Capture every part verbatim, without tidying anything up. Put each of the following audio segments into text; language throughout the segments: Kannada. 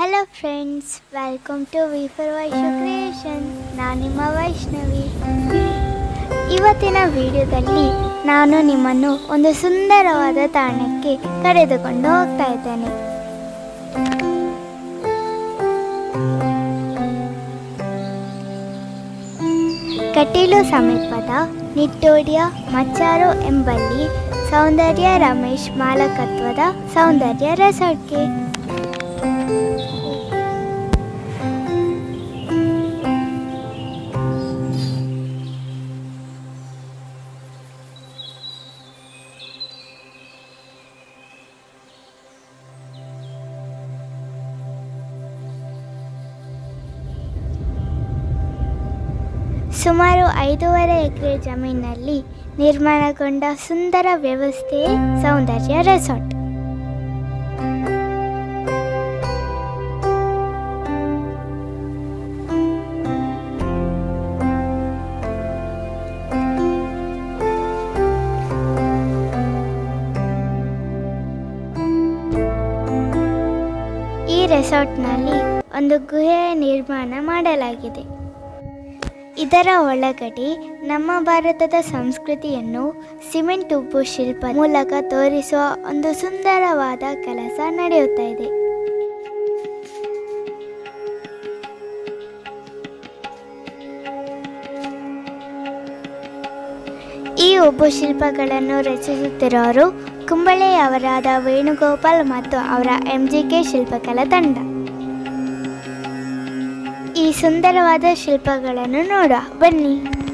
Hello friends, welcome to V for Vaishnavi Creation. ನಾನು ನಿಮ್ಮ ವೈಷ್ಣವಿ. ಇವತ್ತಿನ ವಿಡಿಯೋದಲ್ಲಿ ನಾನು ನಿಮ್ಮನ್ನು ಒಂದು ಸುಂದರವಾದ ತಾಣಕ್ಕೆ ಕರೆದುಕೊಂಡು ಹೋಗ್ತಾ ಇದ್ದೇನೆ. ಕಟೀಲು ಸಮೀಪದ ನಿಟ್ಟೋಡಿಯ ಮಚ್ಚಾರು ಎಂಬಲ್ಲಿ ಸೌಂದರ್ಯ ರಮೇಶ್ ಮಾಲಕತ್ವದ ಸೌಂದರ್ಯ ರೆಸಾರ್ಟ್ಗೆ ಸುಮಾರು ಐದೂವರೆ ಎಕರೆ ಜಮೀನಲ್ಲಿ ನಿರ್ಮಾಣಗೊಂಡ ಸುಂದರ ವ್ಯವಸ್ಥೆಯೇ ಸೌಂದರ್ಯ ರೆಸಾರ್ಟ್. ಈ ರೆಸಾರ್ಟ್ನಲ್ಲಿ ಒಂದು ಗುಹೆಯ ನಿರ್ಮಾಣ ಮಾಡಲಾಗಿದೆ. ಇದರ ಒಳಗಡೆ ನಮ್ಮ ಭಾರತದ ಸಂಸ್ಕೃತಿಯನ್ನು ಸಿಮೆಂಟ್ ಉಬ್ಬು ಶಿಲ್ಪ ಮೂಲಕ ತೋರಿಸುವ ಒಂದು ಸುಂದರವಾದ ಕೆಲಸ ನಡೆಯುತ್ತಾ ಇದೆ. ಈ ಉಬ್ಬು ಶಿಲ್ಪಗಳನ್ನು ರಚಿಸುತ್ತಿರೋರು ಕುಂಬಳೆಯವರಾದ ವೇಣುಗೋಪಾಲ್ ಮತ್ತು ಅವರ ಎಂ ಜಿ ಕೆ ಶಿಲ್ಪಕಲಾ ತಂಡ. ಈ ಸುಂದರವಾದ ಶಿಲ್ಪಗಳನ್ನು ನೋಡುವ ಬನ್ನಿ.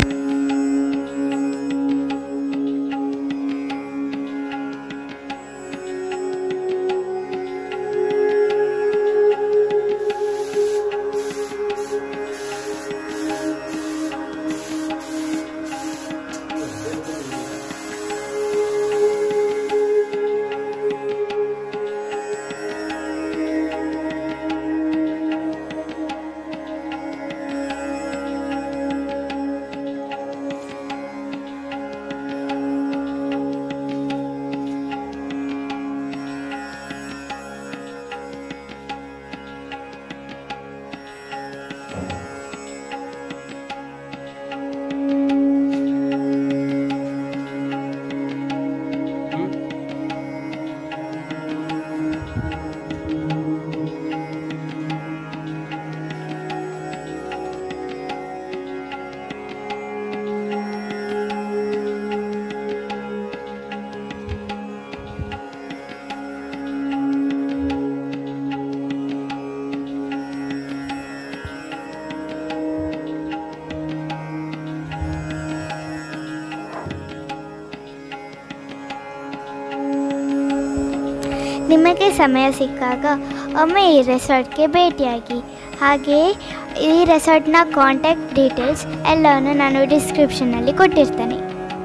ನಿಮಗೆ ಸಮಯ ಸಿಕ್ಕಾಗ ಒಮ್ಮೆ ಈ ರೆಸಾರ್ಟ್ಗೆ ಭೇಟಿಯಾಗಿ. ಹಾಗೆಯೇ ಈ ರೆಸಾರ್ಟ್ನ ಕಾಂಟ್ಯಾಕ್ಟ್ ಡೀಟೇಲ್ಸ್ ಎಲ್ಲವನ್ನು ನಾನು ಡಿಸ್ಕ್ರಿಪ್ಷನ್ನಲ್ಲಿ ಕೊಟ್ಟಿರ್ತೇನೆ.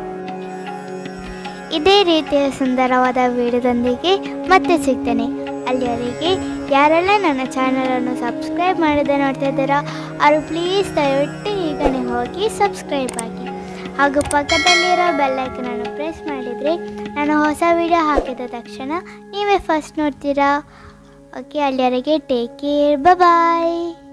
ಇದೇ ರೀತಿಯ ಸುಂದರವಾದ ವಿಡಿಯೋದೊಂದಿಗೆ ಮತ್ತೆ ಸಿಗ್ತೇನೆ. ಅಲ್ಲಿಯವರೆಗೆ ಯಾರೆಲ್ಲ ನನ್ನ ಚಾನಲನ್ನು ಸಬ್ಸ್ಕ್ರೈಬ್ ಮಾಡದೆ ನೋಡ್ತಾ ಇದ್ದೀರಾ ಅವರು ಪ್ಲೀಸ್ ದಯವಿಟ್ಟು ಈಗಲೇ ಹೋಗಿ ಸಬ್ಸ್ಕ್ರೈಬ್ ಆಗಿ. ಹಾಗೂ ಪಕ್ಕದಲ್ಲಿರೋ ಬೆಲ್ಲೈಕನನ್ನು ಪ್ರೆಸ್ ಮಾಡಿದರೆ ನಾನು ಹೊಸ ವಿಡಿಯೋ ಹಾಕಿದ ತಕ್ಷಣ ನೀವೇ ಫಸ್ಟ್ ನೋಡ್ತೀರಾ. ಓಕೆ, ಅಲ್ಲಿವರೆಗೆ ಟೇಕ್ ಕೇರ್, ಬಾಯ್.